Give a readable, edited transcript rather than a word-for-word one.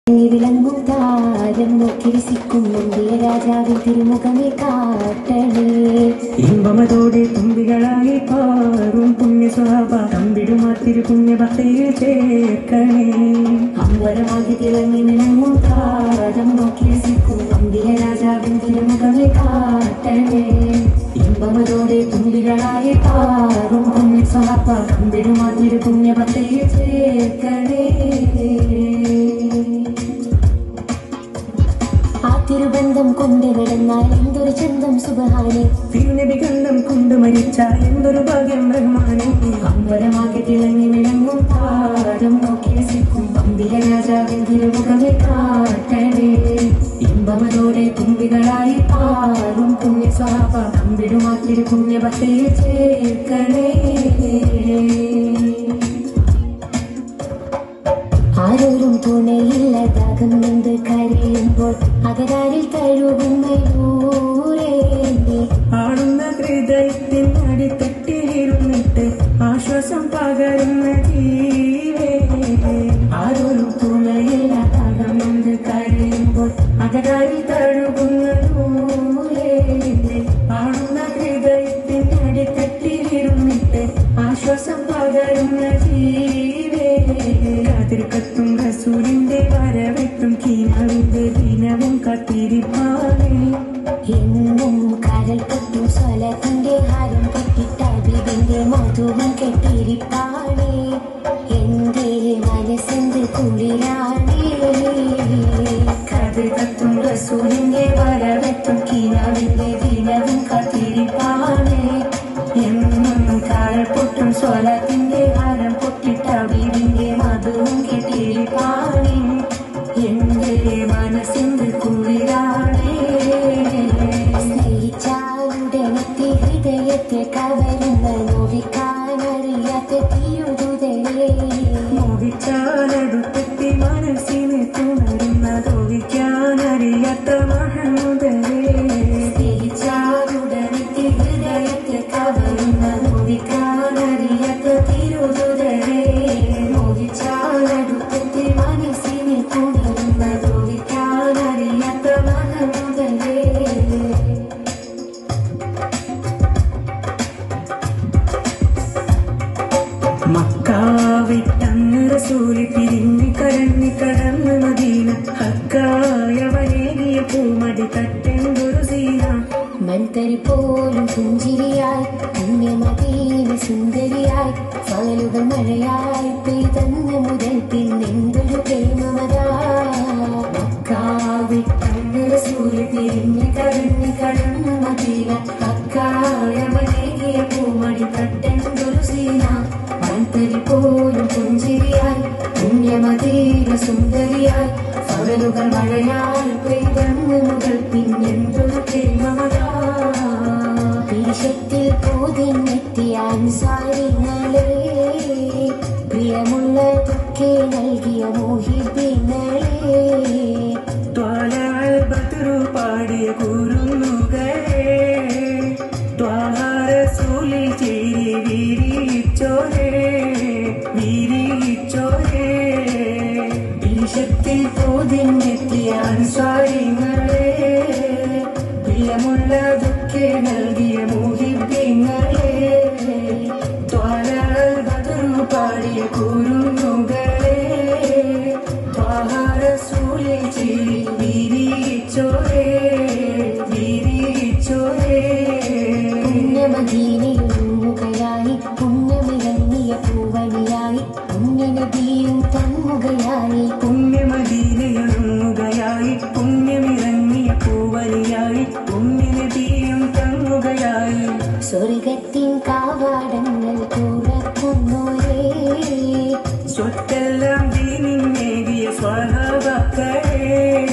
വിളങ്ങും താരം നോക്കി രസിക്കും മുന്തിയ രാജാവിൻ തിരുമുഖമേ കാട്ടണേ. ഇമ്പമതോടെ തുമ്പികളായി പാറും പുണ്യസ്വഭാവ തമ്പിടുമാ തിരുപുണ്യ ഭക്തിയിൽ ചേർക്കണേ. അമ്പരമാകി തിളങ്ങി വിളങ്ങും താരം നോക്കി രസിക്കും മുന്തിയ രാജാവിൻ തിരുമുഖമേ കാട്ടണേ. ഇമ്പമതോടെ തുമ്പികളായി പാറും പുണ്യസ്വഭാവ തമ്പിടുമാ തിരുപുണ്യ ഭക്തിയിൽ ചേർക്കണേ. തിരുബന്ധം കൊണ്ട് നടന്നാൽ എന്തൊരു ചന്തം സുബ്ഹാനേ. തിരുനബിഗന്ധം കൊണ്ട് മരിച്ചാൽ എന്തൊരു ഭാഗ്യം റഹ്മാനേ. അമ്പരമാകെ തിളങ്ങി വിളങ്ങും താരം നോക്കി രസിക്കും അമ്പിക രാജാവിൻ തിരുമുഖമേ കാട്ടണേ. ഇമ്പമതോടെ തുമ്പികളായി പാറും പുണ്യസ്വഭാവ തമ്പിടുമാ തിരുപുണ്യ ഭക്തിയിൽ ചേർക്കണേ. ആരോരും തുണയില്ല ദാഹം നിന്ന് കരയുമ്പോൾ അകതാരിൽ കഴുകുന്നൂരേ. ആടുന്ന ഹൃദയത്തിൻ അടിത്തട്ടിലിരുന്നിട്ട് ആശ്വാസം പകരുന്ന ജീവേ. ആരോരും തുണയില്ല ദാഹം നിന്ന് കരയുമ്പോൾ അകതാരിൽ കഴുകുന്നൂരേ. ആടുന്ന ഹൃദയത്തിൻ അടിത്തട്ടിലിരുന്നിട്ട് ആശ്വാസം പകരുന്ന ജീവേ. കതിർക്കത്തും റസൂലിന്റെ വരവെത്തും കീനാവിന്റെ ദിനവും കത്തിരിപ്പാണേ. എന്നും കരൽ കെട്ടും സ്വലത്തിന്റെ ഹാരം കെട്ടിട്ടാവിന്റെ മധുവും കെട്ടിരിപ്പാണേ. എന്റെ മനസ്സെന്ത് കുളിരാണേ. കതിർക്കത്തും റസൂലിന്റെ വരവെത്തും കീനാവിന്റെ ദിനവും കത്തിരിപ്പാണേ. എന്നും കരൽ പൊട്ടും സ്വലത്തിന്റെ ഹാരം പൊട്ടിട്ടാവിന്റെ മധുവും കെട്ടിരിപ്പാണേ. എന്റെ മനസ്സിന്റെ കുളിരാണേ. സ്നേഹിച്ചാലുടനെത്തി ഹൃദയത്തെ കവരുന്ന നോവിക്കാനറിയാത്ത തീയുതുതലേ. നോവിച്ചാലടുത്തെത്തി മനസ്സിനെ തുണരുന്ന നോവിക്കാനറിയാത്ത മഹമുദലേ. സ്നേഹിച്ചാലുടനെത്തി ഹൃദയത്തെ കവരുന്ന നോവിക്കാനറിയാത്ത തീയുതുതലേ. നോവിച്ചാലടുത്തെത്തി മനസ്സിനെ തുണരുന്ന നോവിക്കാനറിയാത്ത മഹമുദലേ. മക്കാവിട്ടന്ന് റസൂല് പിരിഞ്ഞ് കരഞ്ഞ് കടന്ന് മദീന. ഹക്കായവനേകിയ പൂമടി തട്ടെന്തൊരു സീന. മൻതരി പോലും പുഞ്ചിരിയായി പുണ്യമദീന സുന്ദരിയായി ഫലുകൾ മഴയായി പെയ്തന്ന് മുതൽ പിന്നെന്തൊരു പ്രേമമതാ. മക്കാവിട്ടന്ന് റസൂല് പിരിഞ്ഞ് കരഞ്ഞ് കടന്ന് മദീന. ഹക്കായവനേകിയ പൂമടി തട്ടെന്തൊരു സീന. മൻതരി പോലും പുഞ്ചിരിയായി പുണ്യമദീന സുന്ദരിയായി ഫലുകൾ മഴയായി പെയ്തന്ന് മുതൽ പിന്നെന്തൊരു പ്രേമമതാ. പിരിശത്തിൽ പൂതിനെത്തിയ അൻസാരിങ്ങളെ പ്രിയമുള്ളതൊക്കെ നൽകിയ മോഹിബിങ്ങളെ. ത്വാലഅൽ ബദ്റു പാടിയ കുരുന്നുകളെ. ത്വാഹ റസൂലിൽ ചേരി വീരിച്ചോരേ വീരിച്ചോരേ. പിരിശത്തിൽ പൂതിനെത്തിയ അൻസാരിങ്ങളെ പ്രിയമുള്ളതൊക്കെ നൽകിയ മോഹിബിങ്ങളെ. ത്വാലഅൽ ബദ്റു പാടിയ കുരുന്നുകളെ. ത്വാഹ റസൂലിൽ ചേരി വീരിച്ചോരേ വീരിച്ചോരേ. പുണ്യമദീനയൊരുങ്ങുകയായി പുണ്യമിറങ്ങിയ പൂവണിയായി പുണ്യനബിയും തന്നുകയായി. പുണ്യമദീനയൊരുങ്ങുകയായി പുണ്യമിറങ്ങിയ പൂവലിയായി പുണ്യനബിയും തങ്ങുകയായി. സ്വർഗത്തിൻ കാവാടങ്ങൾ തുറക്കുന്നോരേ. സ്വത്തെല്ലാം ദീനിൻ നേടിയ സ്വഹാബാക്കളെ.